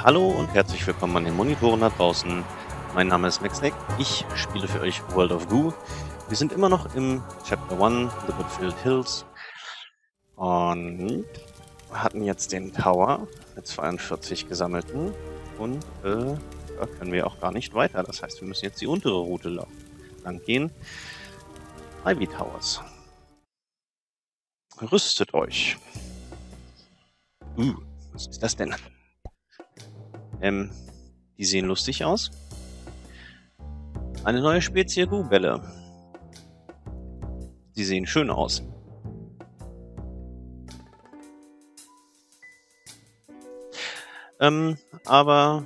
Hallo und herzlich willkommen an den Monitoren da draußen. Mein Name ist MaxNick, ich spiele für euch World of Goo. Wir sind immer noch im Chapter 1, The Goodfield Hills. Und hatten jetzt den Tower mit 42 gesammelten. Und da können wir auch gar nicht weiter. Das heißt, wir müssen jetzt die untere Route lang gehen. Ivy Towers. Rüstet euch. Was ist das denn? Die sehen lustig aus. Eine neue Spezie Goo-Bälle. Die sehen schön aus. Aber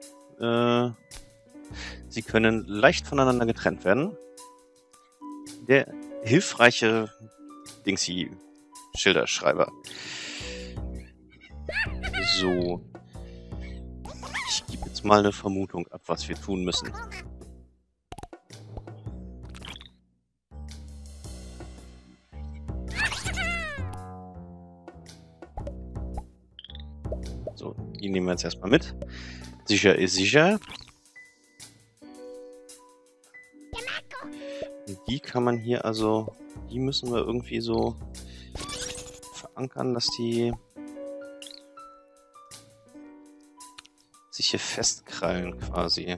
sie können leicht voneinander getrennt werden. Der hilfreiche Dingsy-Schilderschreiber. So. Ich gebe jetzt mal eine Vermutung ab, was wir tun müssen. So, die nehmen wir jetzt erstmal mit. Sicher ist sicher. Und die kann man hier also... Die müssen wir irgendwie so verankern, dass die sich hier festkrallen quasi.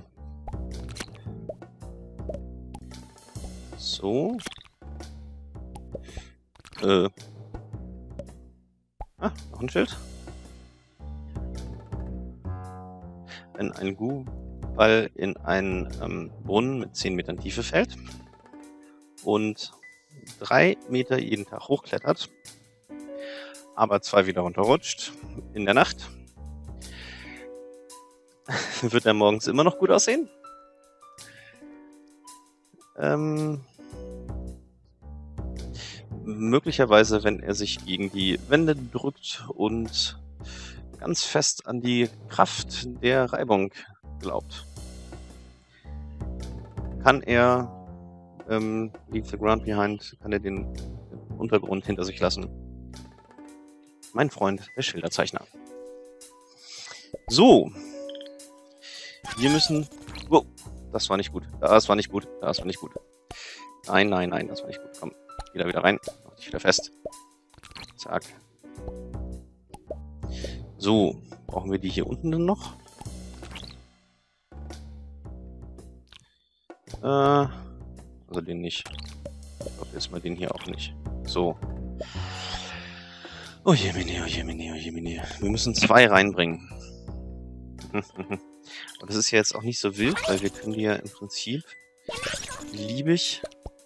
So. Noch ein Schild. Wenn ein Goo-Ball in einen Brunnen mit 10 Metern Tiefe fällt und 3 Meter jeden Tag hochklettert, aber 2 wieder runterrutscht in der Nacht, wird er morgens immer noch gut aussehen. Möglicherweise, wenn er sich gegen die Wände drückt und ganz fest an die Kraft der Reibung glaubt, kann er leave the ground behind, kann er den Untergrund hinter sich lassen. Mein Freund, der Schilderzeichner. So. Wir müssen... Oh, das war nicht gut. Das war nicht gut. Das war nicht gut. Nein, nein, nein, das war nicht gut. Komm, geh da wieder rein. Mach dich wieder fest. Zack. So, brauchen wir die hier unten denn noch? Also den nicht. Ich glaube jetzt mal den hier auch nicht. So. Oh je, mene, oh je, mene, oh je, mene. Wir müssen 2 reinbringen. Und das ist ja jetzt auch nicht so wild, weil wir können die ja im Prinzip beliebig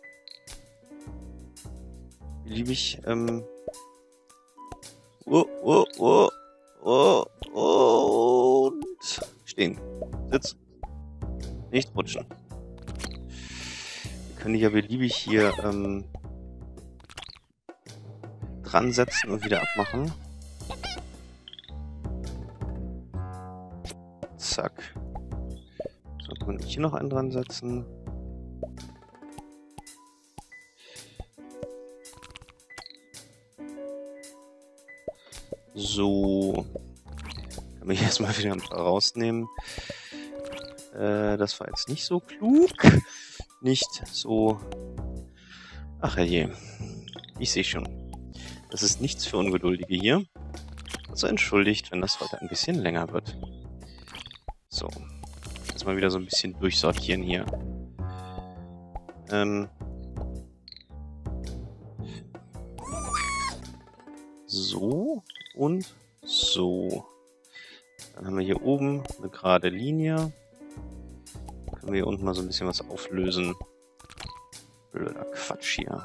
und stehen. Sitz. Nicht rutschen. Wir können die ja beliebig hier dran setzen und wieder abmachen. Zack. So, kann ich hier noch einen dran setzen. So. Kann mich erstmal wieder ein paar rausnehmen. Das war jetzt nicht so klug. Nicht so... Ach herrje. Ich sehe schon. Das ist nichts für Ungeduldige hier. Also entschuldigt, wenn das heute ein bisschen länger wird. So. Jetzt mal wieder so ein bisschen durchsortieren hier. So und so. Dann haben wir hier oben eine gerade Linie. Können wir hier unten mal so ein bisschen was auflösen. Blöder Quatsch hier.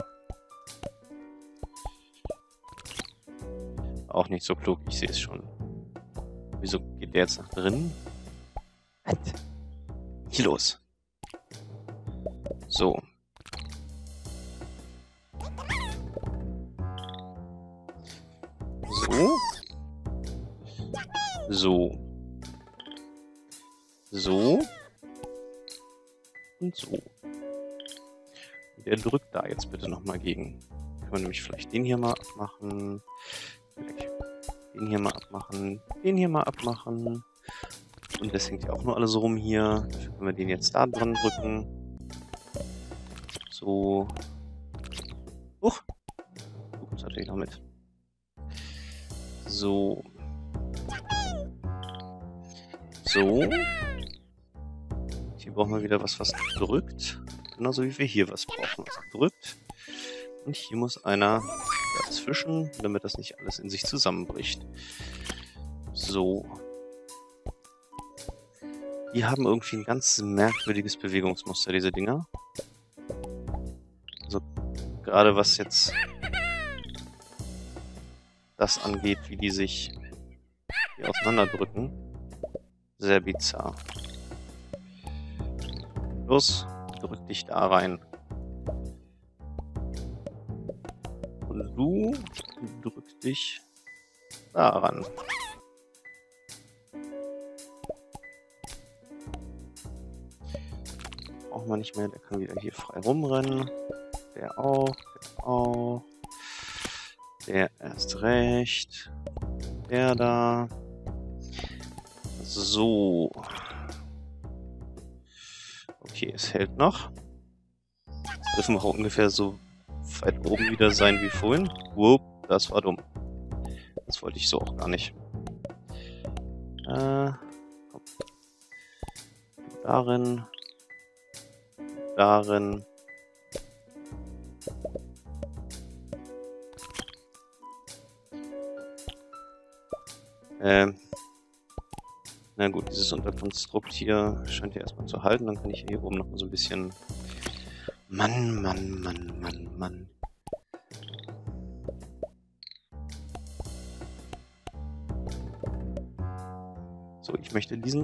Auch nicht so klug, ich sehe es schon. Wieso geht der jetzt nach drinnen? Hier los. So. So. So. So. Und so. Der drückt da jetzt bitte nochmal gegen. Können wir nämlich vielleicht den hier mal abmachen. Den hier mal abmachen. Den hier mal abmachen. Und das hängt ja auch nur alles rum hier. Dafür können wir den jetzt da dran drücken. So. Huch. Du kommst natürlich noch mit. So. So. Hier brauchen wir wieder was drückt. Genauso wie wir hier was brauchen, was drückt. Und hier muss einer dazwischen, damit das nicht alles in sich zusammenbricht. So. Die haben irgendwie ein ganz merkwürdiges Bewegungsmuster, diese Dinger. Also gerade was jetzt das angeht, wie die sich hier auseinanderdrücken. Sehr bizarr. Los, drück dich da rein. Und du drück dich da ran. Braucht man nicht mehr, der kann wieder hier frei rumrennen. Der auch, der auch. Der erst recht. Der da. So. Okay, es hält noch. Jetzt dürfen wir auch ungefähr so weit oben wieder sein wie vorhin. Wupp, das war dumm. Das wollte ich so auch gar nicht. Komm. Darin. Darin. Na gut, dieses Unterkonstrukt hier scheint ja erstmal zu halten. Dann kann ich hier oben noch mal so ein bisschen... Mann. So, ich möchte diesen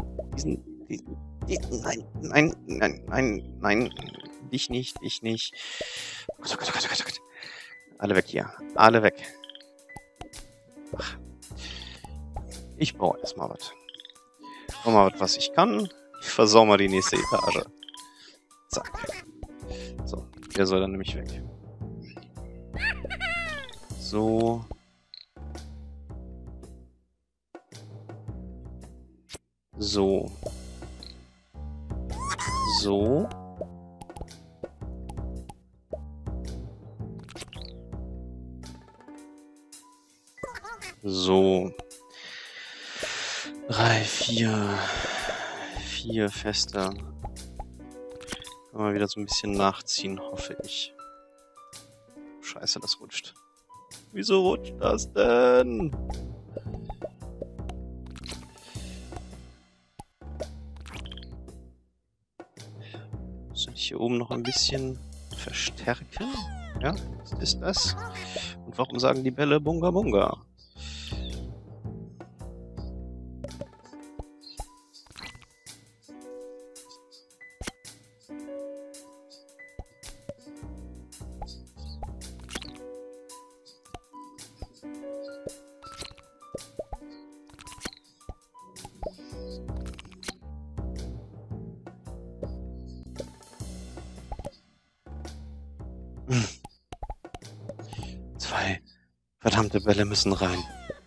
nein, dich nicht. Oh Gott. Alle weg hier, alle weg. Ach. Ich brauche erstmal was. Was ich kann. Ich versau mal die nächste Etage. Zack. So, der soll dann nämlich weg. So. So. So. So. 3, 4 Feste. Können wir wieder so ein bisschen nachziehen, hoffe ich. Scheiße, das rutscht. Wieso rutscht das denn? Soll ich hier oben noch ein bisschen verstärken? Ja, was ist das? Und warum sagen die Bälle Bunga Bunga? Zwei verdammte Bälle müssen rein.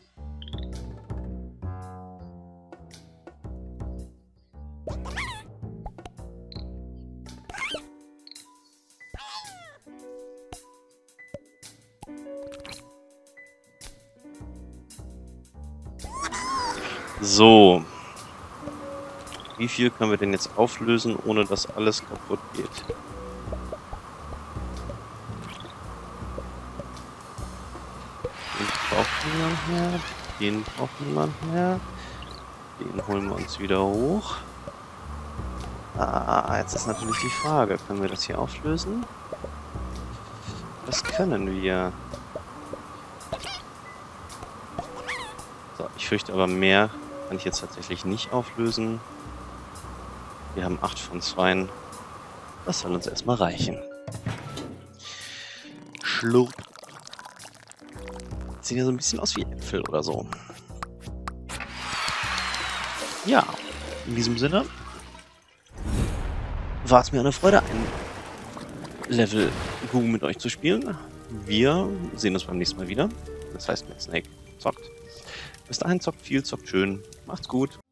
So. Wie viel können wir denn jetzt auflösen, ohne dass alles kaputt geht? Den braucht niemand mehr. Den braucht niemand mehr. Den holen wir uns wieder hoch. Ah, jetzt ist natürlich die Frage, können wir das hier auflösen? Das können wir. So, ich fürchte aber mehr kann ich jetzt tatsächlich nicht auflösen. Wir haben 8 von 2. Das soll uns erstmal reichen. Schlurp. Sieht ja so ein bisschen aus wie Äpfel oder so. Ja, in diesem Sinne war es mir eine Freude, ein Level Gu mit euch zu spielen. Wir sehen uns beim nächsten Mal wieder. Das heißt, mit Snake zockt. Bis dahin zockt viel, zockt schön. Macht's gut.